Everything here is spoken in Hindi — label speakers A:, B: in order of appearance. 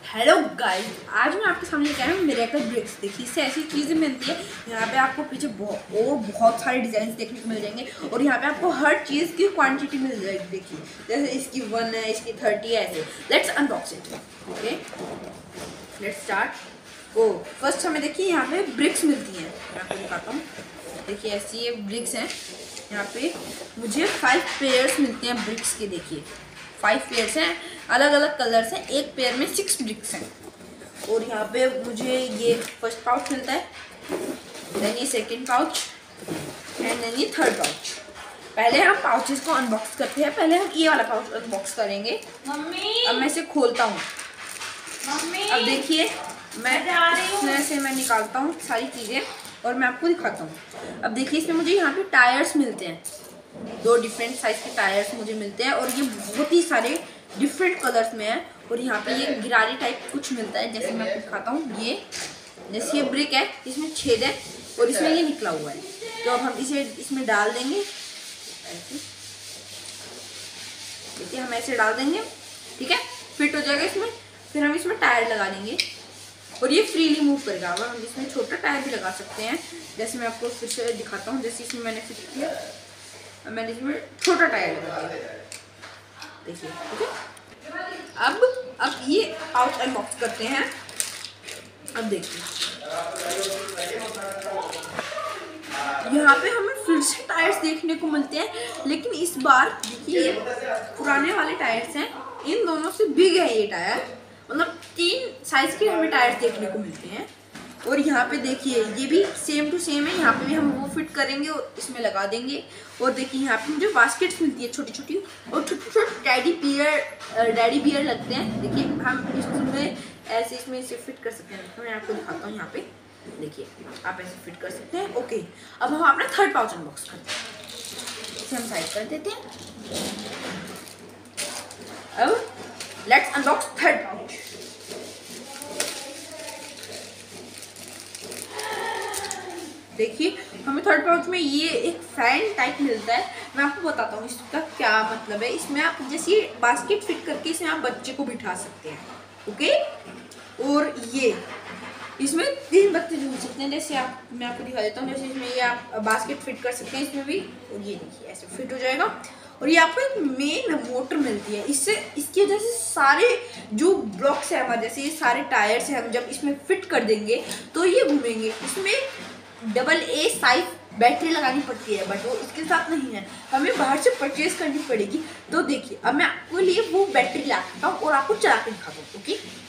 A: हेलो गाइस, आज मैं आपके सामने क्या है मिरेकल ब्रिक्स। देखिए, इससे ऐसी चीज़ें मिलती है। यहाँ पे आपको पीछे बहुत सारे डिजाइन देखने को मिल जाएंगे और यहाँ पे आपको हर चीज़ की क्वांटिटी मिल जाएगी। देखिए, जैसे इसकी 1 है, इसकी 30 है, ऐसे। Let's unbox it. Okay, let's start. Oh first हमें देखिए यहाँ पे ब्रिक्स मिलती हैं। मैं आपको दिखाता हूँ। देखिए, ऐसी ये ब्रिक्स हैं। यहाँ पे मुझे 5 पेयर्स मिलते हैं ब्रिक्स के। देखिए, 5 पेयर्स हैं, अलग अलग कलर्स हैं। एक पेयर में 6 ब्रिक्स हैं। और यहाँ पे मुझे ये फर्स्ट पाउच मिलता है, देन ये सेकंड पाउच एंड देन ये थर्ड पाउच। पहले हम पाउचेस को अनबॉक्स करते हैं। पहले हम ये वाला पाउच अनबॉक्स करेंगे।
B: मम्मी,
A: अब मैं इसे खोलता हूँ।
B: मम्मी,
A: अब देखिए, मैं इसमें से मैं निकालता हूँ सारी चीज़ें और मैं आपको दिखाता हूँ। अब देखिए, इसमें मुझे यहाँ पे टायर्स मिलते हैं। 2 डिफरेंट साइज के टायर्स मुझे मिलते हैं और ये बहुत ही सारे डिफरेंट कलर्स में है। और यहाँ पे ये गिरारी टाइप कुछ मिलता है, जैसे मैं आपको दिखाता हूँ। ये जैसे ये ब्रिक है, इसमें छेद है और इसमें ये निकला हुआ है। तो अब हम इसे इसमें डाल देंगे ऐसे। देखिए, हम ऐसे डाल देंगे, ठीक है, फिट हो जाएगा इसमें। फिर हम इसमें टायर लगा देंगे और ये फ्रीली मूव करेगा। अब हम इसमें छोटा टायर भी लगा सकते हैं, जैसे मैं आपको फिर से दिखाता हूँ। जैसे इसमें मैंने फिट किया, मैंने इसमें छोटा टायर लगा दिया। देखिए, ठीक है। अब ये पाउच अनबॉक्स करते हैं। अब देखिए, यहाँ पे हमें फिर से टायर्स देखने को मिलते हैं, लेकिन इस बार देखिए ये पुराने वाले टायर्स हैं। इन दोनों से बिग है ये टायर, मतलब 3 साइज के हमें टायर्स देखने को मिलते हैं। और यहाँ पे देखिए, ये भी सेम टू सेम है। यहाँ पे भी हम वो फिट करेंगे और इसमें लगा देंगे। और देखिए, यहाँ पे मुझे बास्केट्स मिलती है छोटी छोटी, और छोटे छोटे डैडी बियर लगते हैं। देखिए, हम इसमें ऐसे इसमें इसे फिट कर सकते हैं। मैं आपको दिखाता हूँ। यहाँ पे देखिए, आप ऐसे फिट कर सकते हैं। ओके, अब हम अपना थर्ड पाउच अनबॉक्स करते हैं। इसे हम साइड कर देते हैं। अब लेट्स अनबॉक्स थर्ड पाउच। देखिए, हमें थर्ड पाउच में ये एक फैन टाइप मिलता है। मैं आपको बताता हूँ इसका क्या मतलब है। इसमें आप जैसे बास्केट फिट करके इसमें आप बच्चे को बिठा सकते हैं। ओके, और ये इसमें 3 बच्चे झूल सकते हैं। जैसे मैं आपको दिखा देता हूँ। जैसे इसमें ये आप बास्केट फिट कर सकते हैं इसमें भी, और ये देखिए ऐसे फिट हो जाएगा। और ये आपको एक मेन मोटर मिलती है। इससे इसकी वजह से सारे जो ब्लॉक्स है हमारे, जैसे ये सारे टायर्स हैं, हम जब इसमें फिट कर देंगे तो ये घूमेंगे। इसमें AA साइज बैटरी लगानी पड़ती है, बट वो इसके साथ नहीं है, हमें बाहर से परचेज करनी पड़ेगी। तो देखिए, अब मैं आपके लिए वो बैटरी ला सकता हूँ और आपको चला के दिखाता हूँ। ओके,